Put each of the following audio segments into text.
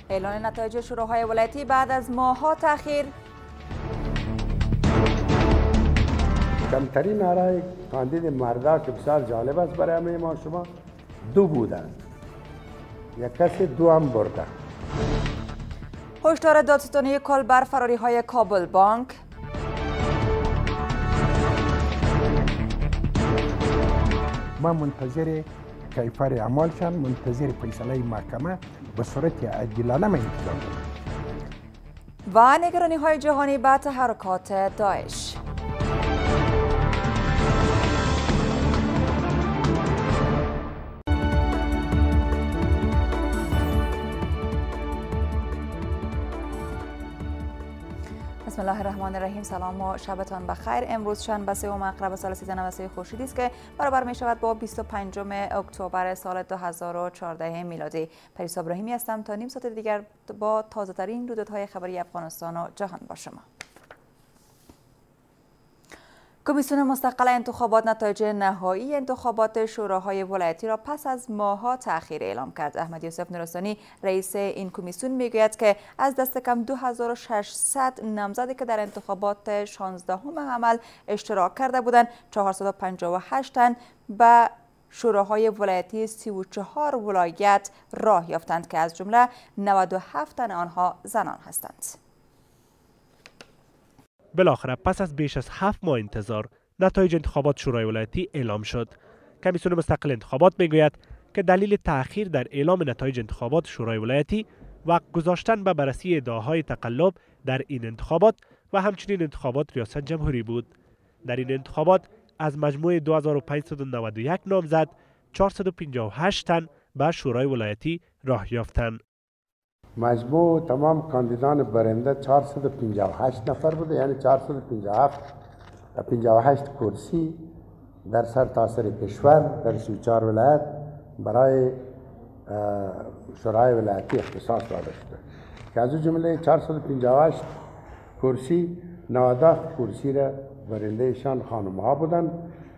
اعلان نتایج شوراهای ولایتی بعد از ماه‌ها تأخیر. کمترین آرای کاندید مردا که بسیار جالب است برای همه ما شما 2 بودند. یک کسی 2 هم برده. هشدار دادستانی کل بر فراری‌های کابل بانک. ما منتظر کیفر اعمالشان، منتظر فیصله محکمه به صورت عادلانه انتظار داریم. و نگرانی‌های جهانی به تحرکات داعش. بسم الله الرحمن الرحیم. سلام و شبتان بخیر. امروز شنبه 3 مقرب سال 1393 خورشیدی است که برابر می شود با 25 اکتبر سال 2014 میلادی. پریسا ابراهیمی هستم تا نیم ساعت دیگر با تازه ترین رویدادهای خبری افغانستان و جهان با شما. کمیسیون مستقل انتخابات نتایج نهایی انتخابات شوراهای ولایتی را پس از ماه‌ها تأخیر اعلام کرد. احمد یوسف نورستانی رئیس این کمیسیون میگوید که از دست کم 2600 نامزدی که در انتخابات 16 حمل اشتراک کرده بودند 458 تن به شوراهای ولایتی 34 ولایت راه یافتند که از جمله 97 تن آنها زنان هستند. بالاخره پس از بیش از 7 ماه انتظار نتایج انتخابات شورای ولایتی اعلام شد. کمیسیون مستقل انتخابات میگوید که دلیل تأخیر در اعلام نتایج انتخابات شورای ولایتی وقت گذاشتن به بررسی ادعاهای تقلب در این انتخابات و همچنین انتخابات ریاست جمهوری بود. در این انتخابات از مجموع 2591 نامزد 458 تن به شورای ولایتی راه یافتند. مجموع تمام کاندیدان برنده 458 نفر بوده، یعنی 458 کرسی در سرتاسر کشور در 34 ولایت برای شورای ولایتی اختصاص داده شده که از جمله 458 کرسی 90 کرسی را برندهشان خانم ها بودند،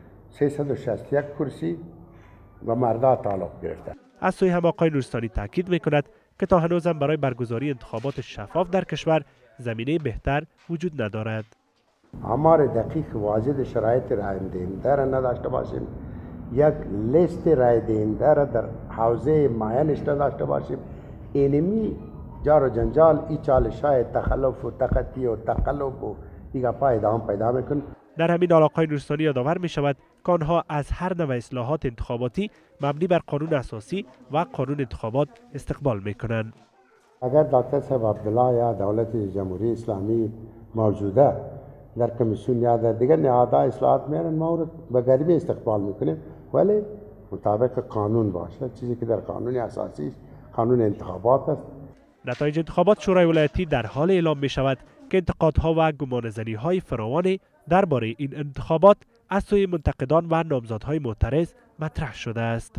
361 کرسی و مردا تعلق گرفتند. از سوی هم آقای نورستانی تاکید میکند که تا هنوزم برای برگزاری انتخابات شفاف در کشور زمینه بهتر وجود ندارد. آمار دقیق واجد شرایط رای دهنده را نداشته باشیم، یک لیست رای دهنده را در حوزه معینش نداشته باشیم، اینمی جار و جنجال ای چالش‌های تخلف و تقطی و تقلب و دیگر پیدا میکن. در همین حال آقای نورستانی یادآور می شود که آنها از هر نوع اصلاحات انتخاباتی مبنی بر قانون اساسی و قانون انتخابات استقبال می کنند. اگر دکتر صاحب عبدالله یا دولت جمهوری اسلامی موجوده در کمیسیون یا در دیگر نهادهای اصلاحات میارن، ما رو به غریبی استقبال میکنیم، ولی مطابق قانون باشه، چیزی که در قانون اساسی قانون انتخابات است. نتایج انتخابات شورای ولایتی در حال اعلام می شود که انتقادها و گمانه‌زنی‌های فراوان درباره این انتخابات از سوی منتقدان و نامزدهای معترض مطرح شده است.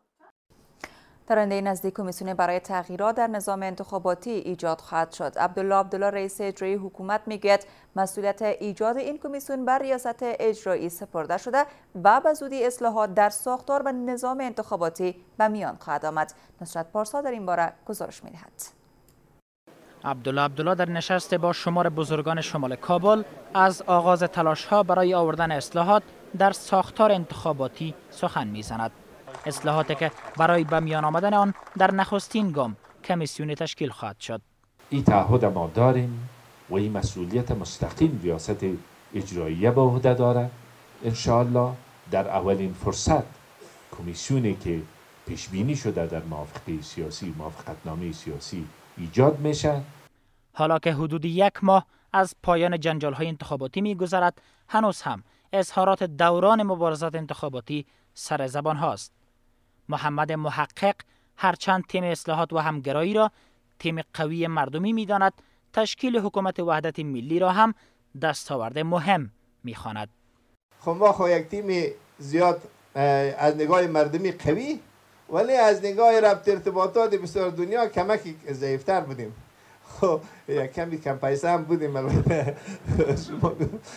در آینده نزدیک کمیسیون برای تغییرات در نظام انتخاباتی ایجاد خواهد شد. عبدالله رئیس اجرایی حکومت میگوید مسئولیت ایجاد این کمیسیون بر ریاست اجرایی سپرده شده و به زودی اصلاحات در ساختار و نظام انتخاباتی به میان خواهد آمد. نصرت پارسا در این باره گزارش میدهد. عبدالله در نشست با شمار بزرگان شمال کابل از آغاز تلاش‌ها برای آوردن اصلاحات در ساختار انتخاباتی سخن می‌زند. اصلاحاتی که برای به میان آمدن آن در نخستین گام کمیسیون تشکیل خواهد شد. این تعهد ما داریم و این مسئولیت مستقیم ریاست اجراییه به عهده داره. انشاءالله در اولین فرصت کمیسیونی که پیش بینی شده در موافقتنامه سیاسی ایجاد میشه. حالا که حدود 1 ماه از پایان جنجال‌های انتخاباتی می‌گذرد، هنوز هم اظهارات دوران مبارزات انتخاباتی سر زبان هاست. محمد محقق هرچند تیم اصلاحات و همگرایی را تیم قوی مردمی می‌داند، تشکیل حکومت وحدت ملی را هم دستاورد مهم می‌خواند. خب ما یک تیم زیاد از نگاه مردمی قوی، ولی از نگاه ربط ارتباطات بسیار دنیا کمکی ضعیفتر بودیم. خب یک کمی کم پیسه هم بودیم. البته شما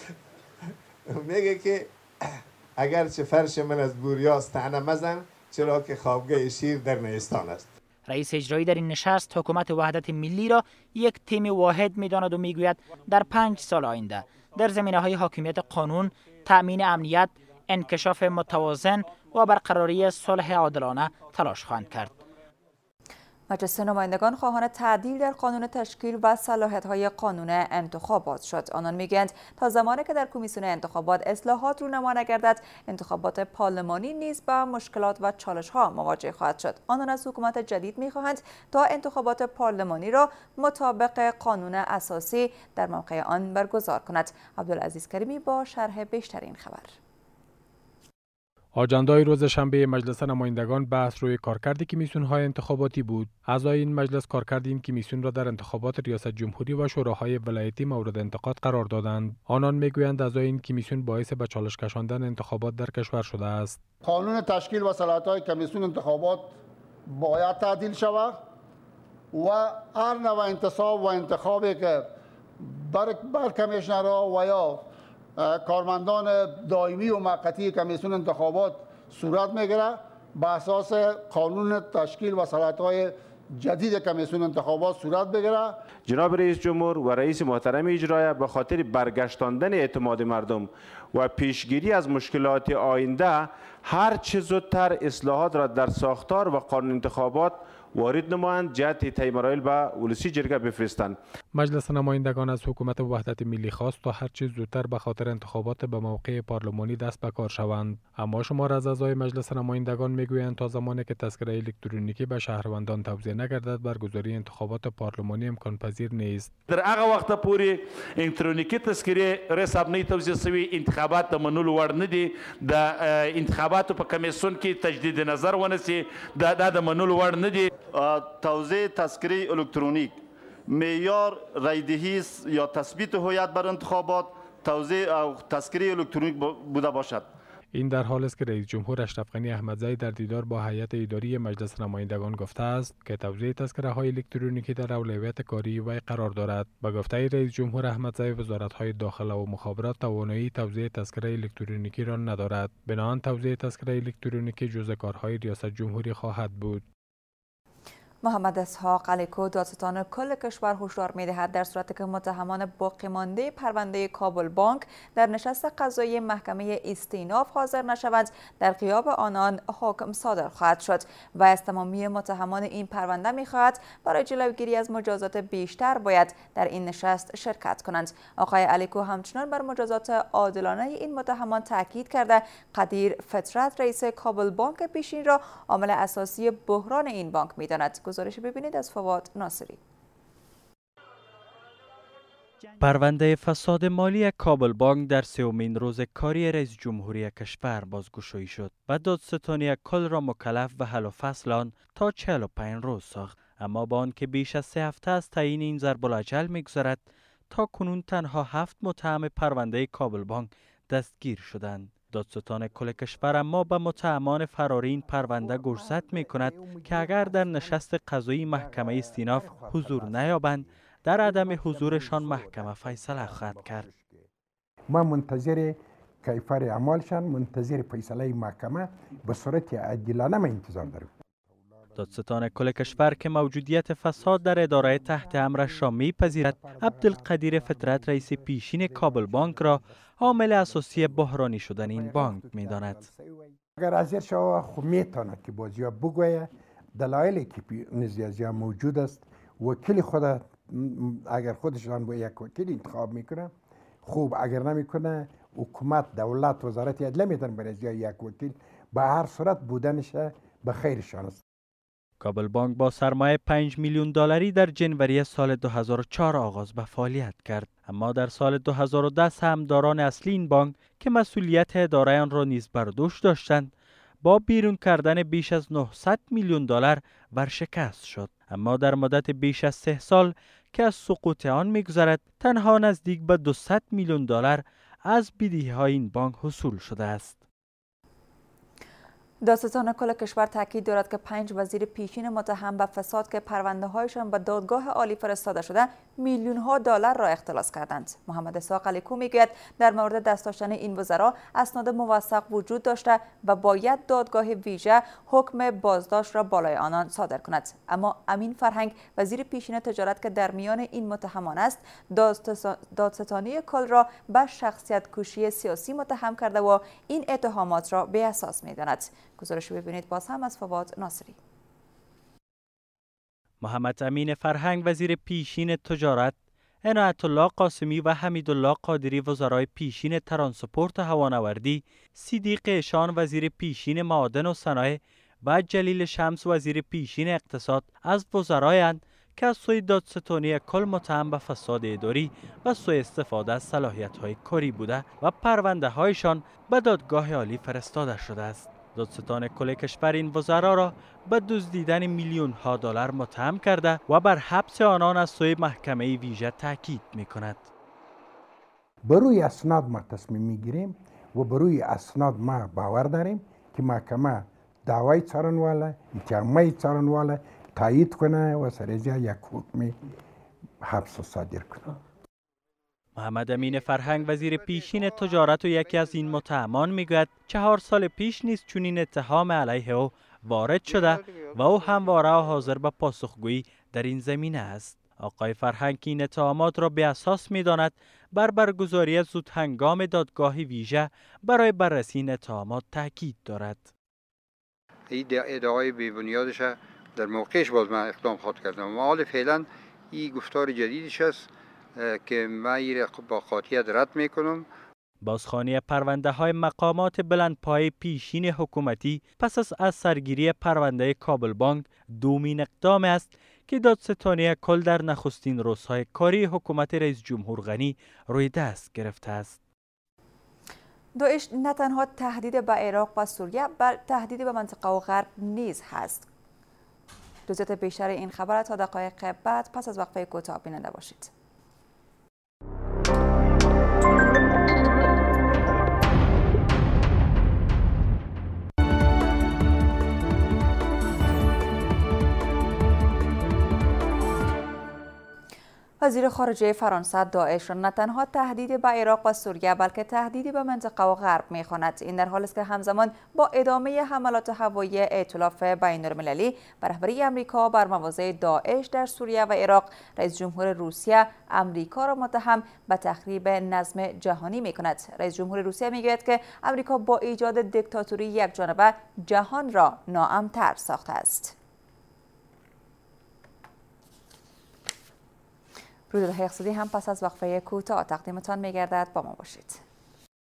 میگه که اگر چه فرش من از بوریاست طعنه مزن، چرا که خوابگاه شیر در نیستان است. رئیس اجرایی در این نشست حکومت وحدت ملی را یک تیم واحد می‌داند و می‌گوید در 5 سال آینده در زمینه‌های حاکمیت قانون، تأمین امنیت، انکشاف متوازن و برقراری صلح عادلانه تلاش خواهند کرد. مجلس نمایندگان خواهان تعدیل در قانون تشکیل و صلاحیت‌های قانون انتخابات شد. آنان میگویند تا زمانی که در کمیسیون انتخابات اصلاحات رونما نگردد، انتخابات پارلمانی نیز با مشکلات و چالش‌ها مواجه خواهد شد. آنان از حکومت جدید می‌خواهند تا انتخابات پارلمانی را مطابق قانون اساسی در موقع آن برگزار کند. عبدالعزیز کریمی با شرح بیشتر این خبر. آجندای روز شنبه مجلس نمایندگان بحث روی کارکرد کمیسیون‌های انتخاباتی بود. اعضای این مجلس کارکرد این کمیسیون را در انتخابات ریاست جمهوری و شوراهای ولایتی مورد انتقاد قرار دادند. آنان میگویند اعضای این کمیسیون باعث به چالش کشاندن انتخابات در کشور شده است. قانون تشکیل و صلاحیت‌های کمیسیون انتخابات باید تعدیل شود و هر نوع انتصاب و انتخابی که بر کمیشنرها و یا کارمندان دائمی و موقتی کمیسیون انتخابات صورت میگیره به اساس قانون تشکیل و صلاحیت‌های جدید کمیسیون انتخابات صورت بگیره. جناب رئیس جمهور و رئیس محترم اجرایی به خاطر برگشتاندن اعتماد مردم و پیشگیری از مشکلات آینده هر چه زودتر اصلاحات را در ساختار و قانون انتخابات وارد نمایند، جهت طی مراحل به ولسی جرگه بفرستند. مجلس نمایندگان از حکومت وحدت ملی خواست تا هر چه زودتر به خاطر انتخابات به موقع پارلمانی دست به کار شوند. اما شمار از اعضای مجلس نمایندگان میگویند تا زمانی که تذکره الکترونیکی به شهروندان توزیع نگردد برگزاری انتخابات پارلمانی امکان پذیر نیست. در هغه وخت پورې الکترونیکی تذکره رساب نه توزیع شوی، انتخابات د منلو وړ نه دي. د انتخاباتو په کمیسیون کې تجدید نظر ونسی د منلو وړ نه دي. توزیع تذکره الکترونیک معیار رایدهی یا تثبیت هویت بر انتخابات توزیع او تذکره الکترونیک بوده باشد. این در حال است که رئیس جمهور اشرف غنی احمدزی در دیدار با هیئت اداری مجلس نمایندگان گفته است که توزیع تذکره های الکترونیکی در اولویت کاری وی قرار دارد. به گفته رئیس جمهور احمدزی وزارت های داخله و مخابرات توانایی توزیع تذکره الکترونیکی را ندارد. بنابراین توزیع تذکره الکترونیکی جزء کارهای ریاست جمهوری خواهد بود. محمد اسحاق علیکو دادستان کل کشور هشدار می‌دهد در صورتی که متهمان باقی مانده پرونده کابل بانک در نشست قضایی محکمه استیناف حاضر نشوند، در غیاب آنان حکم صادر خواهد شد و از تمامی متهمان این پرونده می‌خواهد برای جلوگیری از مجازات بیشتر باید در این نشست شرکت کنند. آقای علیکو همچنان بر مجازات عادلانه این متهمان تاکید کرده قدیر فطرت رئیس کابل بانک پیشین را عامل اساسی بحران این بانک می‌داند. گزارش ببینید از فواد ناصری. پرونده فساد مالی کابل بانک در سومین روز کاری رئیس جمهوری کشور بازگشایی شد و دادستانی کل را مکلف به حل و فصل آن تا 45 روز ساخت. اما با آنکه بیش از 3 هفته از تعیین این ضرب الاجل می‌گذرد، تا کنون تنها 7 متهم پرونده کابل بانک دستگیر شدند. دادستان کل کشور اما به متهمان فراری این پرونده گرزد می کند که اگر در نشست قضایی محکمه استیناف حضور نیابند، در عدم حضورشان محکمه فیصله خواهد کرد. ما منتظر کیفر اعمالشان، منتظر فیصله محکمه به صورت عادلانه ما انتظار داریم. دادستان کل کشور که موجودیت فساد در اداره تحت امرش را میپذیرد، عبدالقدیر فطرت رئیس پیشین کابل بانک را عامل اساسی بحرانی شدن این بانک می‌داند. اگر حاضر شود خب میتواند که بازی‌ها بگوید دلایلی که نزدیازی موجود است. وکیل خود اگر خودشان با یک وکیل انتخاب میکنه خوب، اگر نمیکنه حکومت، دولت، وزارت عدلیه میتونن برای یک وکیل به هر صورت بودنش به خیرشان است. کابل بانک با سرمایه 5 میلیون دلاری در جنوری سال 2004 آغاز به فعالیت کرد، اما در سال 2010 سهامداران اصلی این بانک که مسئولیت اداره آن را نیز بر دوش داشتند، با بیرون کردن بیش از 900 میلیون دلار ورشکست شد. اما در مدت بیش از 3 سال که از سقوط آن می‌گذرد، تنها نزدیک به 200 میلیون دلار از بدهی‌های این بانک حصول شده است. دادستان کل کشور تاکید دارد که 5 وزیر پیشین متهم به فساد که پرونده‌هایشان به دادگاه عالی فرستاده شده میلیون‌ها دلار را اختلاس کردند. محمد اسحاق علیکو میگوید در مورد دست داشتن این وزرا اسناد موثق وجود داشته و باید دادگاه ویژه حکم بازداشت را بالای آنان صادر کند. اما امین فرهنگ وزیر پیشین تجارت که در میان این متهمان است دادستانی کل را به شخصیت کشی سیاسی متهم کرده و این اتهامات را بی اساس می‌داند. گزارش ببینید باز هم از فواد ناصری. محمد امین فرهنگ وزیر پیشین تجارت، عنایت الله قاسمی و حمیدالله قادری وزرای پیشین ترانسپورت هوانوردی، صدیق اشان وزیر پیشین معادن و صنایع و جلیل شمس وزیر پیشین اقتصاد از وزرایند که از سوی دادستانی کل متهم به فساد اداری و سوء استفاده از صلاحیت‌های کاری بوده و پرونده‌هایشان به دادگاه عالی فرستاده شده است. دادستان کل کشور این وزرا را به دزدیدن میلیون‌ها دلار متهم کرده و بر حبس آنان از سوی محکمه ویژه تاکید می‌کند. بروی اسناد ما تصمیم میگیریم و بروی اسناد ما باور داریم که محکمه دعوای څارنواله، اتهامای څارنواله تایید کنه و سریع یک حکم حبس صادر کنه. محمد امین فرهنگ وزیر پیشین تجارت و یکی از این متهمان میگوید 4 سال پیش نیز چنین اتهام علیه او وارد شده و او همواره و حاضر به پاسخگویی در این زمینه است. آقای فرهنگ این اتهامات را به اساس می‌داند بر برگزاری زود هنگام دادگاه ویژه برای بررسی این اتهامات تاکید دارد. این ادعای بی‌بنیادش در موقعش باز من اقدام خواهد کردم. حال فعلا این گفتار جدیدش است که من این با قاطعیت رد میکنم. بازخوانی پرونده های مقامات بلندپایه پیشین حکومتی پس از سرگیری پرونده کابل بانک دومین اقدام است که دادستانی کل در نخستین روزهای کاری حکومت رئیس جمهور غنی روی دست گرفته است. داعش نه تنها تهدید به عراق و سوریه بل تهدید به منطقه و غرب نیز هست. جزئیات بیشتر این خبر تا دقایق بعد پس از وقفه کوتاه بیننده باشید. وزیر خارجه فرانسه داعش را نه تنها تهدید به عراق و سوریه بلکه تهدیدی به منطقه و غرب می‌خواند. این در حالی است که همزمان با ادامه حملات هوایی ائتلاف بین‌المللی به رهبری آمریکا بر مواضع داعش در سوریه و عراق، رئیس جمهور روسیه آمریکا را متهم به تخریب نظم جهانی می‌کند. رئیس جمهور روسیه می‌گوید که آمریکا با ایجاد دیکتاتوری یکجانبه جهان را ناامن‌تر ساخته است. رویدادهای اقتصادی هم پس از وقفه کوتاه تقدیمتان می‌گردد. با ما باشید.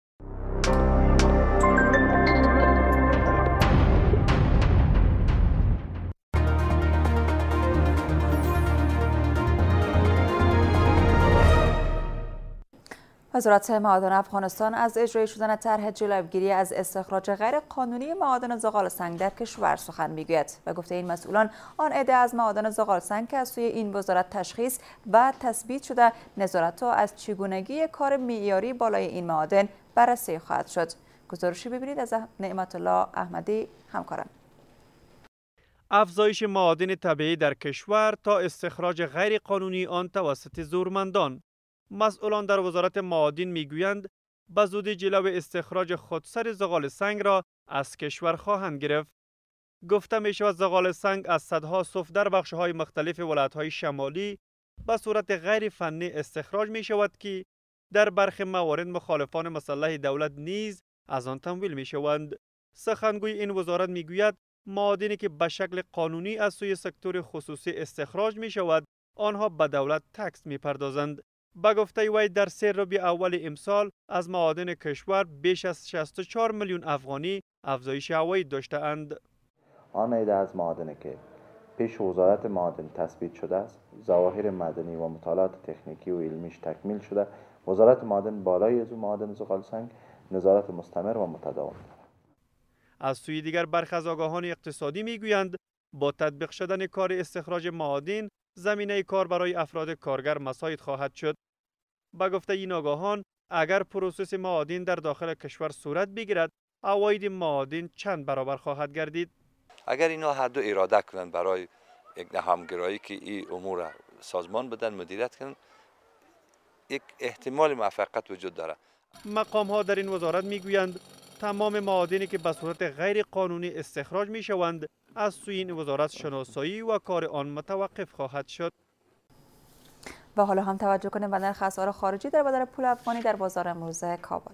وزارت معادن افغانستان از اجرای شدن طرح جلوگیری از استخراج غیر قانونی معادن زغال سنگ در کشور سخن میگوید. و گفته این مسئولان آن عده از معادن زغال سنگ که از سوی این وزارت تشخیص و تثبیت شده نظارت از چگونگی کار معیاری بالای این معادن بررسی خواهد شد. گزارشی ببینید از نعمت الله احمدی همکارم. افزایش معادن طبیعی در کشور تا استخراج غیر قانونی آن توسط زورمندان. مسئولان در وزارت معادن میگویند به زودی جلو استخراج خودسر زغال سنگ را از کشور خواهند گرفت. گفته می شود زغال سنگ از صدها صف در بخش‌های مختلف ولایت‌های شمالی به صورت غیر فنی استخراج می شود که در برخی موارد مخالفان مسلح دولت نیز از آن تمویل می شوند. سخنگوی این وزارت می گوید معادنی که به شکل قانونی از سوی سکتور خصوصی استخراج می شود آنها به دولت تکس می پردازند. به گفته وی در 3 ربع اول امسال از معادن کشور بیش از 64 میلیون افغانی افزایش عواید داشته اند. آن عده از معادنی که پیش وزارت معادن تثبیت شده است، ظواهر مدنی و مطالعات تکنیکی و علمیش تکمیل شده، وزارت معادن بالای از معادن زغال سنگ نظارت مستمر و متداوم دارد. از سوی دیگر برخی از آگاهان اقتصادی میگویند با تطبیق شدن کار استخراج معادن زمینه کار برای افراد کارگر مساعد خواهد شد. به گفته این آگاهان اگر پروسس معادن در داخل کشور صورت بگیرد عواید معادن چند برابر خواهد گردید؟ اگر اینا هر دو اراده کنند برای یک همگرایی که این امور سازمان بدن مدیریت کنند، یک احتمال موفقیت وجود داره. مقام ها در این وزارت میگویند تمام معادنی که به صورت غیر قانونی استخراج می شوند از سوی این وزارت شناسایی و کار آن متوقف خواهد شد. و حالا هم توجه کنیم به نرخ اسعار خارجی در بدل پول افغانی در بازار امروز کابل.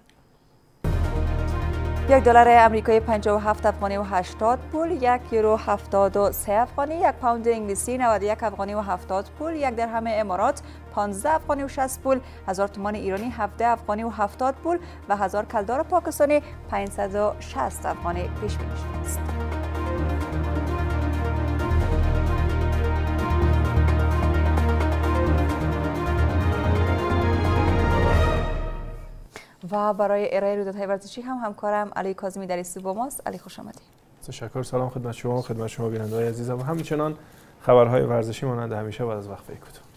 $1 امریکایی 57 افغانی و 80 پول، 1 یورو 73 افغانی، 1 پوند انگلیسی 91 افغانی و 70 پول، 1 درهم امارات 15 افغانی و 60 پول، 1000 تومان ایرانی 17 افغانی و 70 پول و 1000 کلدار پاکستانی 560 افغانی پیش بینی شده است. و برای ارائه رویدادهای ورزشی همکارم علی کاظمی در استودیو با ماست. علی خوش آمدید. تشکر. سلام خدمت شما بیننده‌های عزیزم و همچنان خبرهای ورزشی مانند همیشه بعد از وقفه کوتاه.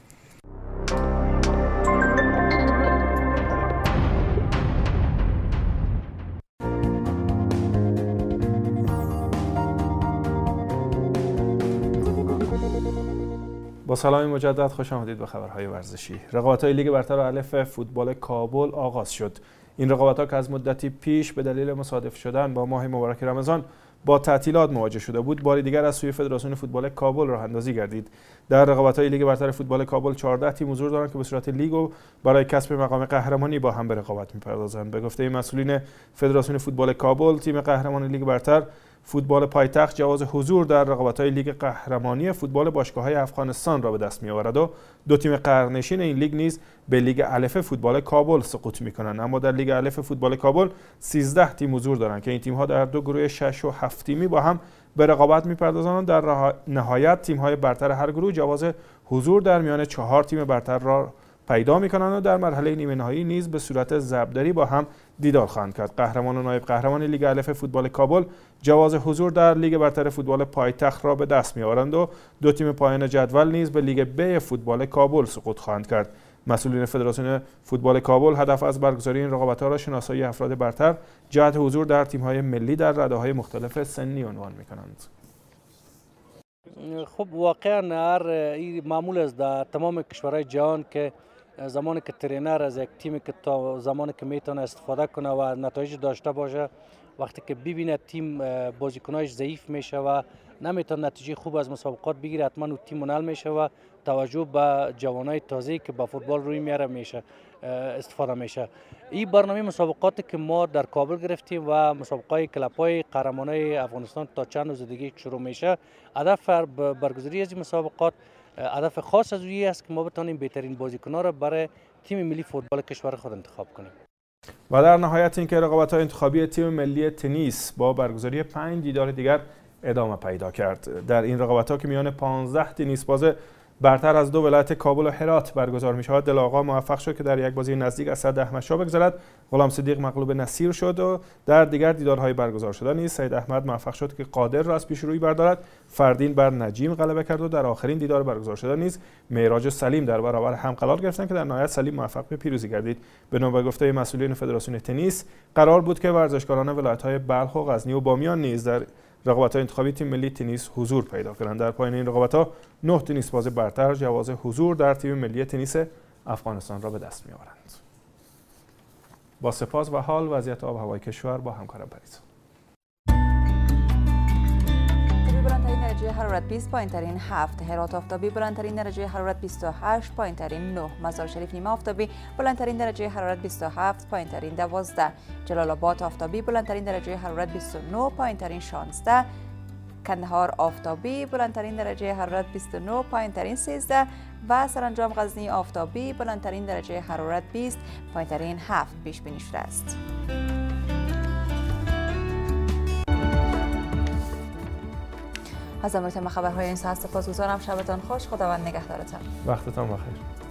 با سلام مجدد خوش آمدید به خبرهای ورزشی. رقابت‌های لیگ برتر الف فوتبال کابل آغاز شد. این رقابت‌ها که از مدتی پیش به دلیل مصادف شدن با ماه مبارک رمضان با تعطیلات مواجه شده بود، بار دیگر از سوی فدراسیون فوتبال کابل راه اندازی گردید. در رقابت‌های لیگ برتر فوتبال کابل 14 تیم حضور دارند که به صورت لیگ و برای کسب مقام قهرمانی با هم به رقابت می‌پردازند. به گفته مسئولین فدراسیون فوتبال کابل، تیم قهرمان لیگ برتر فوتبال پایتخت جواز حضور در رقابت‌های لیگ قهرمانی فوتبال باشگاه‌های افغانستان را به دست می‌آورد و دو تیم قهرنشین این لیگ نیز به لیگ الف فوتبال کابل سقوط می‌کنند. اما در لیگ الف فوتبال کابل 13 تیم حضور دارند که این تیم‌ها در دو گروه 6 و 7 تیمی با هم به رقابت می‌پردازند. در نهایت تیم‌های برتر هر گروه جواز حضور در میان 4 تیم برتر را پیدا می‌کنند و در مرحله نیمه نهایی نیز به صورت ضربدری با هم دیدار خواهند کرد. قهرمان و نایب قهرمان لیگ الف فوتبال کابل جواز حضور در لیگ برتر فوتبال پایتخت را به دست می‌آورند و دو تیم پایان جدول نیز به لیگ ب فوتبال کابل سقوط خواهند کرد. مسئولین فدراسیون فوتبال کابل هدف از برگزاری این رقابت‌ها را شناسایی افراد برتر جهت حضور در تیم‌های ملی در رده‌های مختلف سنی عنوان می‌کنند. خب واقعا هر معمول است در تمام کشورهای جهان که زمانی که ترینر از یک تیمی که تا زمانی که میتونه استفاده کنه و نتایج داشته باشه، وقتی که ببینه تیم بازیکنایش ضعیف میشه و نمیتونه نتیجه خوب از مسابقات بگیره، حتما اون تیم منحل میشه و توجه به جوانای تازه‌ای که با فوتبال روی میاره میشه استفاده میشه. این برنامه مسابقاتی که ما در کابل گرفتیم و مسابقات کلاب‌های قهرمانای افغانستان تا چند روز دیگه شروع میشه، هدف برگزاری از این مسابقات هدف خاص از اویی است که ما بتونیم بهترین بازیکن‌ها را برای تیم ملی فوتبال کشور خود انتخاب کنیم. و در نهایت اینکه رقابت‌های انتخابی تیم ملی تنیس با برگزاری 5 دیدار دیگر ادامه پیدا کرد. در این رقابت‌ها که میان 15 تنیس باز برتر از دو ولایت کابل و هرات برگزار می‌شود، دل آقا موفق شد که در یک بازی نزدیک از صد احمد شاه بگذرد. غلام صدیق مغلوب نصیر شد و در دیگر دیدارهای برگزار شده نیز سید احمد موفق شد که قادر را از پیشروی بردارد. فردین بر نجیم غلبه کرد و در آخرین دیدار برگزار شده نیز معراج و سلیم در برابر هم قرار گرفتند که در نهایت سلیم موفق به پیروزی گردید. به نوبه گفته مسئولین فدراسیون تنیس، قرار بود که ورزشکاران ولایت‌های بلخ و غزنی و بامیان نیز در رقابت‌های انتخابی تیم ملی تنیس حضور پیدا کنند. در پایان این رقابت‌ها 9 تنیس باز برتر جواز حضور در تیم ملی تنیس افغانستان را به دست می‌آورند. با سپاس و حال وضعیت آب و هوای کشور با همکارم پریسا. بلندترین درجه حرارت 20 پایین‌ترین 7، هرات آفتابی بلندترین درجه حرارت 28 پایین‌ترین 9، مزار شریف نیمه آفتابی بلندترین درجه حرارت 27 پایین‌ترین 12، جلال آباد آفتابی بلندترین درجه حرارت 29 پایین‌ترین 16، کندهار آفتابی بلندترین درجه حرارت 29 پایین‌ترین 13 و سرانجام غزنی آفتابی بلندترین درجه حرارت 20 پایین‌ترین 7 پیش بینی شده است. از امروز خبرهای این ساعت سپاسگزارم. شبتان خوش. خداوند نگهدارتان. وقتتان بخیر.